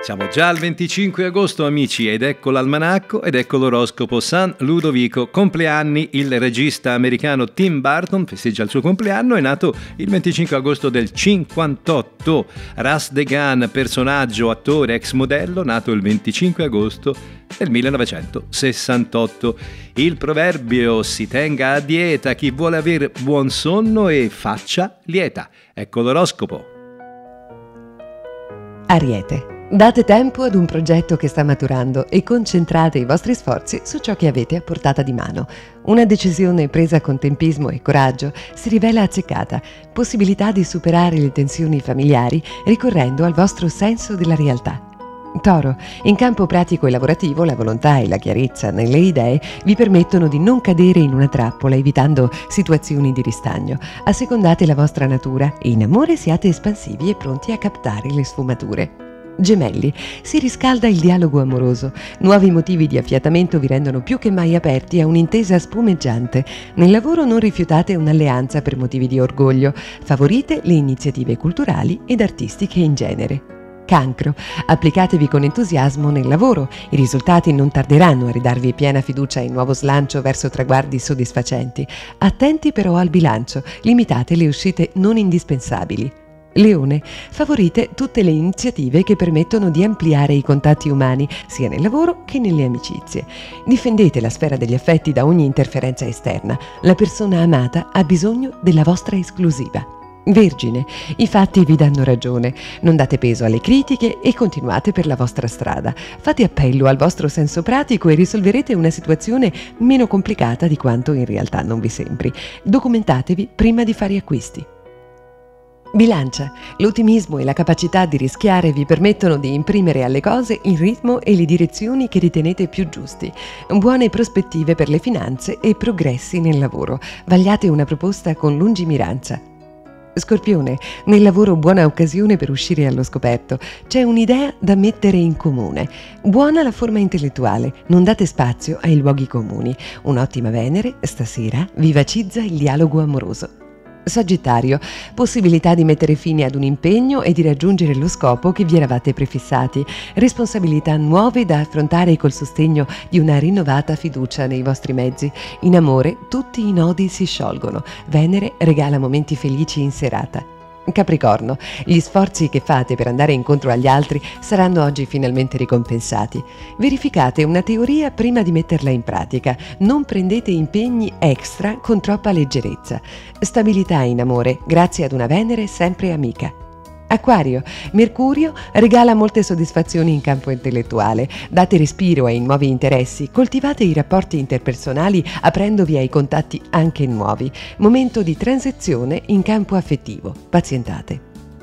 Siamo già al 25 agosto, amici, ed ecco l'almanacco ed ecco l'oroscopo. San Ludovico, compleanni. Il regista americano Tim Burton festeggia il suo compleanno, è nato il 25 agosto del 58. Ras de Gan, personaggio, attore, ex modello, nato il 25 agosto del 1968. Il proverbio: si tenga a dieta chi vuole avere buon sonno e faccia lieta. Ecco l'oroscopo. Ariete. Date tempo ad un progetto che sta maturando e concentrate i vostri sforzi su ciò che avete a portata di mano. Una decisione presa con tempismo e coraggio si rivela azzeccata, possibilità di superare le tensioni familiari ricorrendo al vostro senso della realtà. Toro, in campo pratico e lavorativo la volontà e la chiarezza nelle idee vi permettono di non cadere in una trappola evitando situazioni di ristagno. Assecondate la vostra natura e in amore siate espansivi e pronti a captare le sfumature. Gemelli, si riscalda il dialogo amoroso. Nuovi motivi di affiatamento vi rendono più che mai aperti a un'intesa spumeggiante. Nel lavoro non rifiutate un'alleanza per motivi di orgoglio. Favorite le iniziative culturali ed artistiche in genere. Cancro, applicatevi con entusiasmo nel lavoro. I risultati non tarderanno a ridarvi piena fiducia e nuovo slancio verso traguardi soddisfacenti. Attenti però al bilancio, limitate le uscite non indispensabili. Leone, favorite tutte le iniziative che permettono di ampliare i contatti umani, sia nel lavoro che nelle amicizie. Difendete la sfera degli affetti da ogni interferenza esterna. La persona amata ha bisogno della vostra esclusiva. Vergine, i fatti vi danno ragione. Non date peso alle critiche e continuate per la vostra strada. Fate appello al vostro senso pratico e risolverete una situazione meno complicata di quanto in realtà non vi sembri. Documentatevi prima di fare acquisti. Bilancia, l'ottimismo e la capacità di rischiare vi permettono di imprimere alle cose il ritmo e le direzioni che ritenete più giusti. Buone prospettive per le finanze e progressi nel lavoro. Vagliate una proposta con lungimiranza. Scorpione, nel lavoro buona occasione per uscire allo scoperto. C'è un'idea da mettere in comune. Buona la forma intellettuale, non date spazio ai luoghi comuni. Un'ottima Venere stasera vivacizza il dialogo amoroso. Sagittario, possibilità di mettere fine ad un impegno e di raggiungere lo scopo che vi eravate prefissati. Responsabilità nuove da affrontare col sostegno di una rinnovata fiducia nei vostri mezzi. In amore tutti i nodi si sciolgono. Venere regala momenti felici in serata. Capricorno, gli sforzi che fate per andare incontro agli altri saranno oggi finalmente ricompensati. Verificate una teoria prima di metterla in pratica. Non prendete impegni extra con troppa leggerezza. Stabilità in amore, grazie ad una Venere sempre amica. Acquario, Mercurio regala molte soddisfazioni in campo intellettuale. Date respiro ai nuovi interessi, coltivate i rapporti interpersonali aprendovi ai contatti anche nuovi. Momento di transizione in campo affettivo. Pazientate.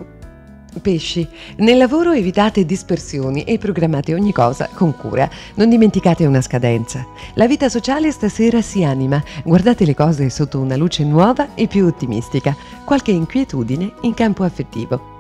Pesci, nel lavoro evitate dispersioni e programmate ogni cosa con cura. Non dimenticate una scadenza. La vita sociale stasera si anima. Guardate le cose sotto una luce nuova e più ottimistica. Qualche inquietudine in campo affettivo.